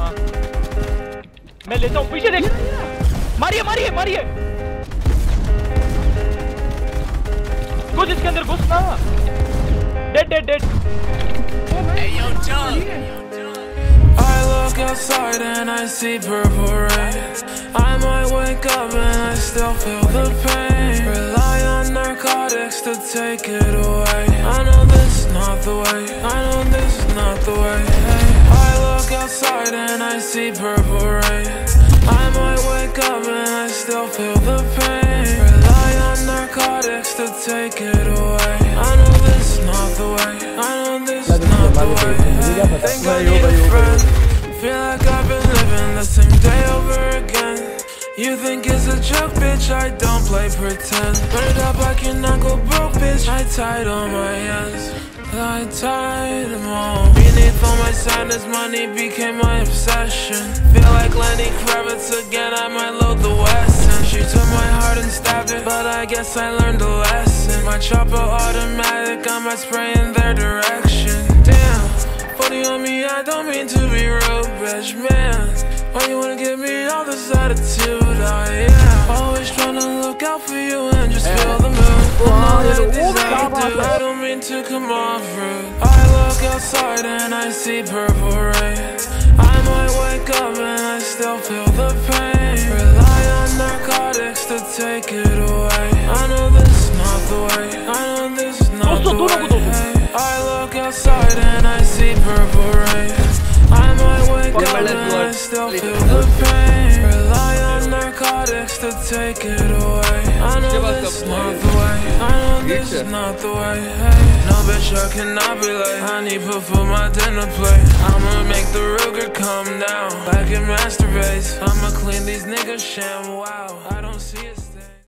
हाँ मैं लेता हूँ, पीछे देख, मारिए मारिए मारिए, घुस इसके अंदर, घुस ना, डेड डेड डेड। I look outside and I see purple rain. I might wake up and I still feel the pain. Rely on narcotics to take it away. I know this is not the way, I know this is not the way. I look outside and I see purple rain. I might wake up and I still feel the pain. Rely on narcotics to take it away. I know this is not the way, I know this is not the way. Think I need a friend. Feel like I've been living the same day over again. You think it's a joke, bitch, I don't play pretend. Burned up like your knuckle broke, bitch, I tied all my ends, I tied them all. Beneath all my sadness, money became my obsession. Feel like Lenny Kravitz again, I might load the Wesson. She took my heart and stabbed it, but I guess I learned a lesson. My chopper automatic, I might spray in their direction. Damn, funny on me, I don't mean to be rude, bitch, man. Why you wanna give me all this attitude? Oh yeah, always tryna look out for you and just feel the mood. Not like these other dudes, I don't mean to come off rude. I look outside and I see purple rain. I might wake up and I still feel the pain. Rely on narcotics to take it away. I know this is not the way, I know this is not the way. I look outside and I see purple rain. I might wake up and I still feel the pain. Rely on narcotics to take it away. I know this is not the way, I know this is not the way. No bitch, I cannot be late. I need put for my dinner plate. I'ma make the Ruger come down, back and masturbate. I'ma clean these niggas sham, wow, I don't see it.